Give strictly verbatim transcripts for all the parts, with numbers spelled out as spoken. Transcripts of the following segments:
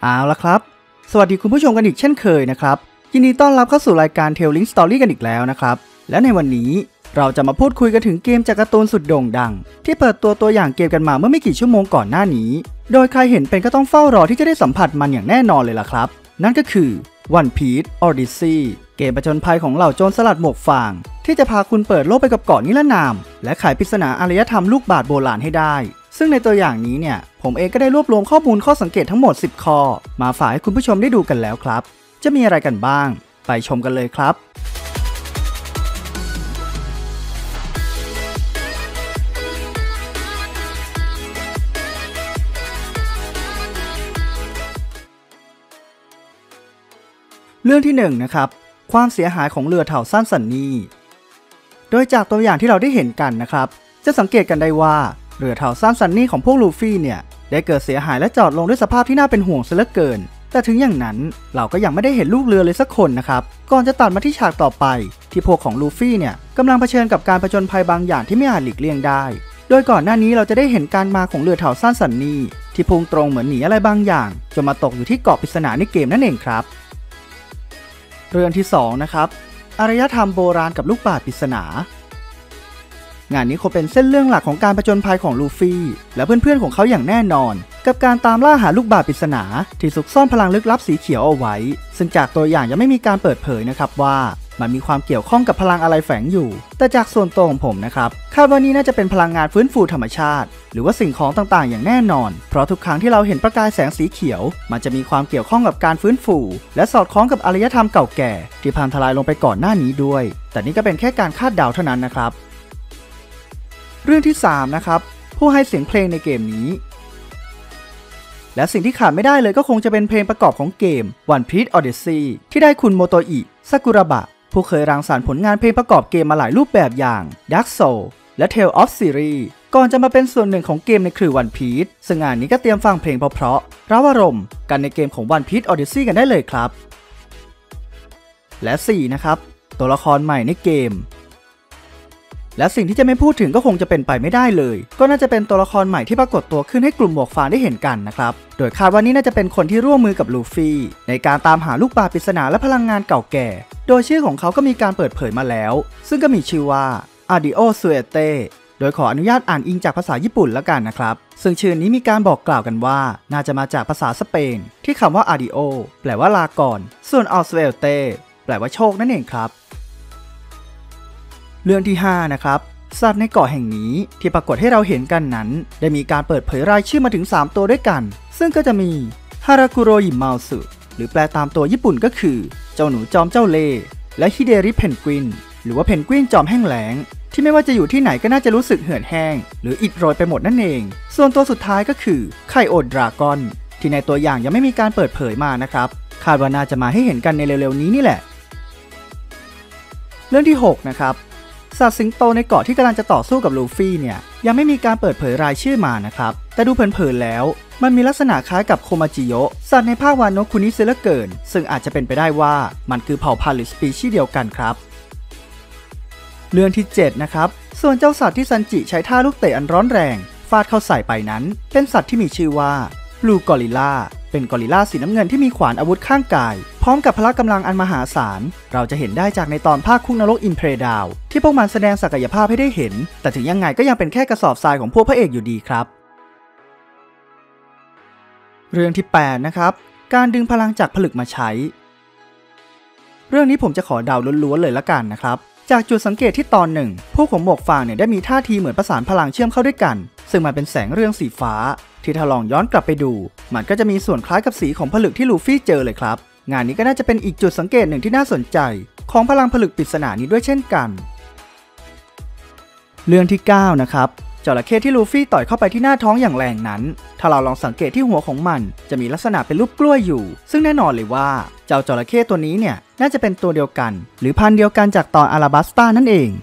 เอาละครับสวัสดีคุณผู้ชมกันอีกเช่นเคยนะครับยินดีต้อนรับเข้าสู่รายการ Telling Story กันอีกแล้วนะครับและในวันนี้เราจะมาพูดคุยกันถึงเกมจากการ์ตูนสุดโด่งดังที่เปิดตัวตัวอย่างเกมกันมาเมื่อไม่กี่ชั่วโมงก่อนหน้านี้โดยใครเห็นเป็นก็ต้องเฝ้ารอที่จะได้สัมผัสมันอย่างแน่นอนเลยล่ะครับนั่นก็คือ One Piece Odyssey เกมผจญภัยของเหล่าโจรสลัดหมวกฟางที่จะพาคุณเปิดโลกไปกับเกาะนิรนามและไขปริศนาอารยธรรมลูกบาศก์โบราณให้ได้ซึ่งในตัวอย่างนี้เนี่ยผมเองก็ได้รวบรวมข้อมูลข้อสังเกตทั้งหมดสิบข้อมาฝากให้คุณผู้ชมได้ดูกันแล้วครับจะมีอะไรกันบ้างไปชมกันเลยครับเรื่องที่หนึ่งนะครับความเสียหายของเรือเถ่าสั้นซันนี่โดยจากตัวอย่างที่เราได้เห็นกันนะครับจะสังเกตกันได้ว่าเรือเถ่าสั้นซันนี่ของพวกลูฟี่เนี่ยได้เกิดเสียหายและจอดลงด้วยสภาพที่น่าเป็นห่วงซะเหลือเกินแต่ถึงอย่างนั้นเราก็ยังไม่ได้เห็นลูกเรือเลยสักคนนะครับก่อนจะตัดมาที่ฉากต่อไปที่พวกของลูฟี่เนี่ยกำลังเผชิญกับการผจญภัยบางอย่างที่ไม่อาจหลีกเลี่ยงได้โดยก่อนหน้านี้เราจะได้เห็นการมาของเรือเถ่าสั้นซันนี่ที่พุ่งตรงเหมือนหนีอะไรบางอย่างจนมาตกอยู่ที่เกาะปริศนาในเกมนั่นเองครับเรื่องที่สองนะครับอารยธรรมโบราณกับลูกบาศก์ปริศนางานนี้คงเป็นเส้นเรื่องหลักของการผจญภัยของลูฟี่และเพื่อนๆของเขาอย่างแน่นอนกับการตามล่าหาลูกบาศก์ปริศนาที่ซุกซ่อนพลังลึกลับสีเขียวเอาไว้ซึ่งจากตัวอย่างยังไม่มีการเปิดเผยนะครับว่ามันมีความเกี่ยวข้องกับพลังอะไรแฝงอยู่แต่จากส่วนตัวของผมนะครับคาดว่านี่น่าจะเป็นพลังงานฟื้นฟูธรรมชาติหรือว่าสิ่งของต่างๆอย่างแน่นอนเพราะทุกครั้งที่เราเห็นประกายแสงสีเขียวมันจะมีความเกี่ยวข้องกับการฟื้นฟูและสอดคล้องกับอารยธรรมเก่าแก่ที่พังทลายลงไปก่อนหน้านี้ด้วยแต่นี่ก็เป็นแค่การคาดเดาเท่านั้นนะครับเรื่องที่สามนะครับผู้ให้เสียงเพลงในเกมนี้และสิ่งที่ขาดไม่ได้เลยก็คงจะเป็นเพลงประกอบของเกม One Piece Odyssey ที่ได้คุณโมโตอิซากุระบะผู้เคยรังสรรค์ผลงานเพลงประกอบเกมมาหลายรูปแบบอย่าง Dark Soul และ Tale of Series ก่อนจะมาเป็นส่วนหนึ่งของเกมในครือ One Piece ซึ่งงานนี้ก็เตรียมฟังเพลงเพราะๆเร้าอารมณ์กันในเกมของ One Piece Odyssey กันได้เลยครับและสี่นะครับตัวละครใหม่ในเกมและสิ่งที่จะไม่พูดถึงก็คงจะเป็นไปไม่ได้เลยก็น่าจะเป็นตัวละครใหม่ที่ปรากฏตัวขึ้นให้กลุ่มหมวกฟางได้เห็นกันนะครับโดยคาดว่านี่น่าจะเป็นคนที่ร่วมมือกับลูฟี่ในการตามหาลูกบาศก์ปริศนาและพลังงานเก่าแก่โดยชื่อของเขาก็มีการเปิดเผยมาแล้วซึ่งก็มีชื่อว่าอาดิโอซูเอเต้โดยขออนุญาตอ่านอิงจากภาษาญี่ปุ่นแล้วกันนะครับซึ่งชื่อนี้มีการบอกกล่าวกันว่าน่าจะมาจากภาษาสเปนที่คำว่าอาดิโอแปลว่าลาก่อนส่วนออซูเอเต้แปลว่าโชคนั่นเองครับเรื่องที่ห้านะครับสัตว์ในเกาะแห่งนี้ที่ปรากฏให้เราเห็นกันนั้นได้มีการเปิดเผยรายชื่อมาถึงสามตัวด้วยกันซึ่งก็จะมีฮารากุโรยิมัลสึหรือแปลตามตัวญี่ปุ่นก็คือเจ้าหนูจอมเจ้าเล่ห์และฮิเดริเพนกวินหรือว่าเพนกวินจอมแห้งแล้งที่ไม่ว่าจะอยู่ที่ไหนก็น่าจะรู้สึกเหือดแห้งหรืออิดโรยไปหมดนั่นเองส่วนตัวสุดท้ายก็คือไคโอดราก้อนที่ในตัวอย่างยังไม่มีการเปิดเผยมานะครับคาดว่าน่าจะมาให้เห็นกันในเร็วๆนี้นี่แหละเรื่องที่หกนะครับสัตว์สิงโตในเกาะที่กำลังจะต่อสู้กับลูฟี่เนี่ยยังไม่มีการเปิดเผยรายชื่อมานะครับแต่ดูเผินๆแล้วมันมีลักษณะคล้ายกับโคมาจิโยะสัตว์ในภาควานโนะคุนิเซเหลือเกินซึ่งอาจจะเป็นไปได้ว่ามันคือเผ่าพันธุ์หรือสปีชีส์เดียวกันครับเรื่องที่เจ็ดนะครับส่วนเจ้าสัตว์ที่ซันจิใช้ท่าลูกเตะอันร้อนแรงฟาดเข้าใส่ไปนั้นเป็นสัตว์ที่มีชื่อว่าบลูกอริลลาเป็นกอริลลาสีน้ำเงินที่มีขวานอาวุธข้างกายพร้อมกับพละกำลังอันมหาศาลเราจะเห็นได้จากในตอนภาคคุกนรกอิมเพรดาวที่พวกมันแสดงศักยภาพให้ได้เห็นแต่ถึงยังไงก็ยังเป็นแค่กระสอบทรายของพวกพระเอกอยู่ดีครับเรื่องที่แปดนะครับการดึงพลังจากผลึกมาใช้เรื่องนี้ผมจะขอเดาล้วนๆเลยละกันนะครับจากจุดสังเกตที่ตอนหนึ่งพวกของหมวกฟางเนี่ยได้มีท่าทีเหมือนประสานพลังเชื่อมเข้าด้วยกันซึ่งมันเป็นแสงเรืองสีฟ้าที่ถ้าลองย้อนกลับไปดูมันก็จะมีส่วนคล้ายกับสีของผลึกที่ลูฟี่เจอเลยครับงานนี้ก็น่าจะเป็นอีกจุดสังเกตหนึ่งที่น่าสนใจของพลังผลึกปริศนานี้ด้วยเช่นกันเรื่องที่เก้านะครับจระเข้ที่ลูฟี่ต่อยเข้าไปที่หน้าท้องอย่างแรงนั้นถ้าเราลองสังเกตที่หัวของมันจะมีลักษณะเป็นรูปกล้วยอยู่ซึ่งแน่นอนเลยว่าเจ้าจระเข้ตัวนี้เนี่ยน่าจะเป็นตัวเดียวกันหรือพันธุ์เดียวกันจากตอนอาราบัสตานั่นเอง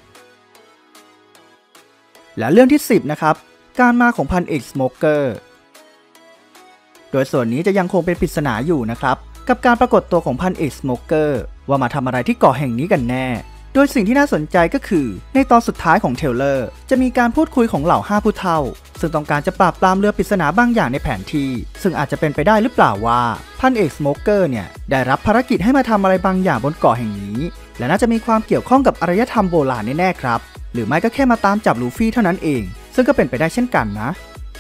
และเรื่องที่สิบนะครับการมาของพันเอกสโมเกอร์โดยส่วนนี้จะยังคงเป็นปริศนาอยู่นะครับกับการปรากฏตัวของพันเอกสโมเกอร์ว่ามาทำอะไรที่เกาะแห่งนี้กันแน่โดยสิ่งที่น่าสนใจก็คือในตอนสุดท้ายของเทรลเลอร์จะมีการพูดคุยของเหล่าห้าผู้เฒ่าซึ่งต้องการจะปราบปรามเรือปริศนาบางอย่างในแผนที่ซึ่งอาจจะเป็นไปได้หรือเปล่าว่าพันเอกสโมเกอร์เนี่ยได้รับภารกิจให้มาทำอะไรบางอย่างบนเกาะแห่งนี้และน่าจะมีความเกี่ยวข้องกับอารยธรรมโบราณแน่ๆครับหรือไม่ก็แค่มาตามจับลูฟี่เท่านั้นเองซึ่งก็เป็นไปได้เช่นกันนะ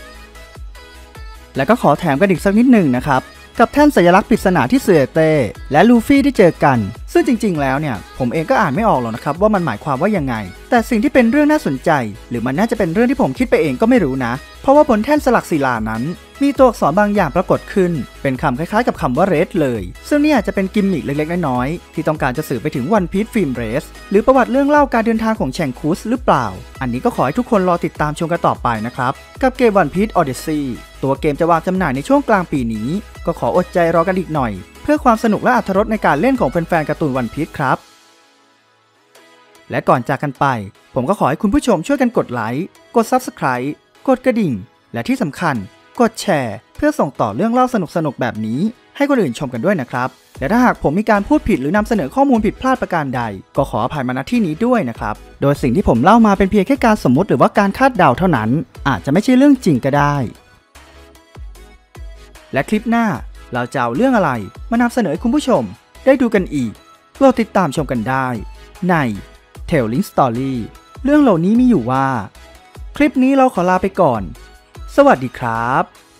และก็ขอแถมกันอีกสักนิดหนึ่งนะครับกับแท่นสัญลักษณ์ปริศนาที่เสือเต้และลูฟี่ได้เจอกันซึ่งจริงๆแล้วเนี่ยผมเองก็อ่านไม่ออกหรอกนะครับว่ามันหมายความว่ายังไงแต่สิ่งที่เป็นเรื่องน่าสนใจหรือมันน่าจะเป็นเรื่องที่ผมคิดไปเองก็ไม่รู้นะเพราะว่าบนแท่นสลักศิลานั้นมีตัวอักษรบางอย่างปรากฏขึ้นเป็นคำคล้ายๆกับคำว่าเรสเลยซึ่งนี่อาจจะเป็นกิมมิคเล็กๆน้อยๆที่ต้องการจะสื่อไปถึงวันพีซฟิล์มเรสหรือประวัติเรื่องเล่าการเดินทางของแชงคุสหรือเปล่าอันนี้ก็ขอให้ทุกคนรอติดตามชมกันต่อไปนะครับกับเกมวันพีซออดิซีตัวเกมจะวางจำหน่ายในช่วงกลางปีนี้ก็ขออดใจรอกันอีกหน่อยเพื่อความสนุกและอรรถรสในการเล่นของแฟนๆการ์ตูนวันพีซครับและก่อนจากกันไปผมก็ขอให้คุณผู้ชมช่วยกันกดไลค์กด ซับสไครบ์ กดกระดิ่งและที่สำคัญกดแชร์เพื่อส่งต่อเรื่องเล่าสนุกๆแบบนี้ให้คนอื่นชมกันด้วยนะครับและถ้าหากผมมีการพูดผิดหรือนำเสนอข้อมูลผิดพลาดประการใดก็ขออภัยมาณที่นี้ด้วยนะครับโดยสิ่งที่ผมเล่ามาเป็นเพียงแค่การสมมุติหรือว่าการคาดเดาเท่านั้นอาจจะไม่ใช่เรื่องจริงก็ได้และคลิปหน้าเราจะเอาเรื่องอะไรมานำเสนอให้คุณผู้ชมได้ดูกันอีกโปรดติดตามชมกันได้ใน Telling Story เรื่องเหล่านี้มีอยู่ว่าคลิปนี้เราขอลาไปก่อนสวัสดีครับ